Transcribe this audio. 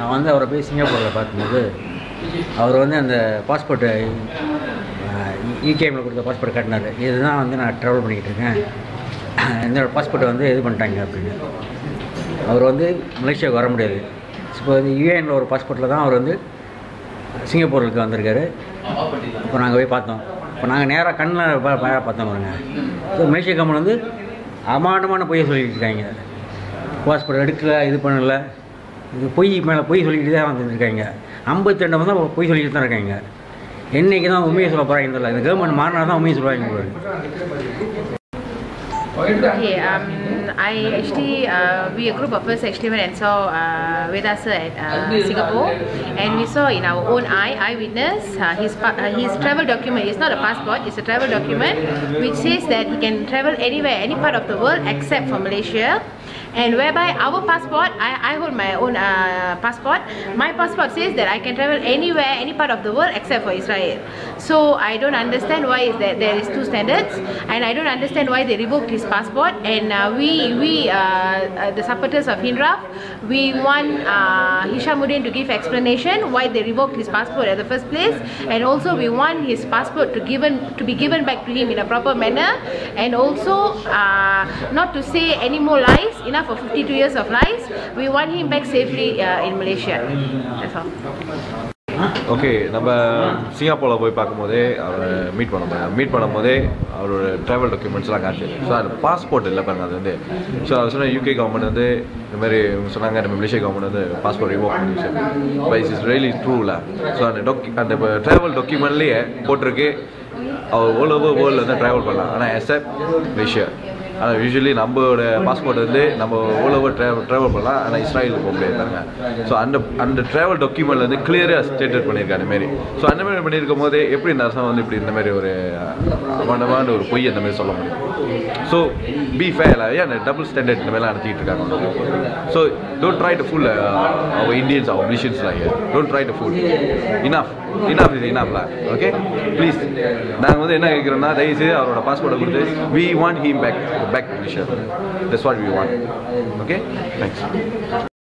நான் வந்து அவரை போய் சிங்கப்பூரில் பார்க்கும்போது அவர் வந்து அந்த பாஸ்போர்ட்டு இகேஎம்மில் கொடுத்த பாஸ்போர்ட் காட்டினார். இதுதான் வந்து நான் ட்ராவல் பண்ணிக்கிட்டு இருக்கேன், என்னோடய பாஸ்போர்ட்டை வந்து இது பண்ணிட்டாங்க அப்படின்னு. அவர் வந்து மலேசியாவுக்கு வர முடியாது. இப்போ வந்து யூஏஎனில் ஒரு பாஸ்போர்ட்டில் தான் அவர் வந்து சிங்கப்பூருக்கு வந்திருக்காரு. இப்போ நாங்கள் போய் பார்த்தோம். இப்போ நாங்கள் நேராக கண்ணில் பார்த்தோம் பாருங்க. ஸோ மலேசியா கம்பெனி வந்து அமாண்டமான பொய்யை சொல்லிட்டு இருக்காங்க. பாஸ்போர்ட் எடுக்கல, இது பண்ணலை, இது பொய் மேலே பொய் சொல்லிக்கிட்டு தான் வந்துருக்காங்க. 52 வந்து பொய் சொல்லிக்கிட்டு தான் இருக்காங்க. என்றைக்கு தான் உண்மையை சொல்ல போகிறாங்க தெரியல. இந்த கவர்மெண்ட் மாறினா தான் உண்மையை சொல்லுவாங்க. Okay, I actually, we a group of us actually went and saw Veda sir at Singapore, and we saw in our own eyewitness his travel document. It's not a passport, it's a travel document which says that he can travel anywhere, any part of the world except for Malaysia. And whereby our passport, I hold my own passport. My passport says that I can travel anywhere, any part of the world except for Israel. So I don't understand why is that there is two standards, and I don't understand why they revoked his passport. And we the supporters of Hinraf, we want Hishamuddin to give explanation why they revoked his passport at the first place, and also we want his passport to be given back to him in a proper manner, and also not to say any more lies. Enough for 52 years of lies. We want him back safely in Malaysia. That's all. Okay, நம்ம சிங்கப்பூரில் போய் பார்க்கும்போதே அவரை meet பண்ணும்போதே அவரோட travel டாக்குமெண்ட்ஸ்லாம் காட்டு. So அந்த passport இல்லை பாருங்க, அது வந்து ஸோ அவர் சொன்ன யூகே கவர்மெண்ட் வந்து இந்த மாதிரி சொன்னாங்க, நம்ம மலேசியா கவர்மெண்ட் வந்து பாஸ்போர்ட் ரிவோக் பண்ணிச்சு. பட் இட்ஸ் ரியலி ட்ரூல. ஸோ அந்த ட்ராவல் டாக்குமெண்ட்லேயே போட்டிருக்கு அவர் ஆல் ஓவர் வேர்ல்டில் வந்து ட்ராவல் பண்ணலாம், ஆனால் எக்ஸப்ட் மலேசியா. ஆனால் யூஸ்வலி நம்மளோட பாஸ்போர்ட் வந்து நம்ம ஆல் ஓவர் ட்ராவல் பண்ணலாம், ஆனால் இஸ்ராயலுக்கு போக முடியாதுங்க. ஸோ அந்த ட்ராவல் டாக்குமெண்ட்டில் வந்து கிளியராக ஸ்டேட்டட் பண்ணியிருக்காங்க அந்தமாரி. ஸோ அந்த மாதிரி பண்ணியிருக்கும் போது எப்படி இந்த அரசாங்கம் வந்து இப்படி இந்த மாதிரி ஒரு அபாண்டமான ஒரு பொய் அந்த மாதிரி சொல்ல முடியும்? ஸோ பி ஃபேர், ஏன் டபுள் ஸ்டாண்டர்ட் இந்த மாதிரிலாம் நடத்திட்டு இருக்காங்க. So don't try to fool our Indians, our மலேசியன்ஸ்லாம் here. Don't try to fool. Enough இது இனஃப்ல. Okay, please. நாங்கள் வந்து என்ன கேட்குறோம்னா, தயவுசெய்து அவரோட பாஸ்போர்ட்டை கொடுத்து we want him back to Malaysia. That's what we want. Okay, thanks.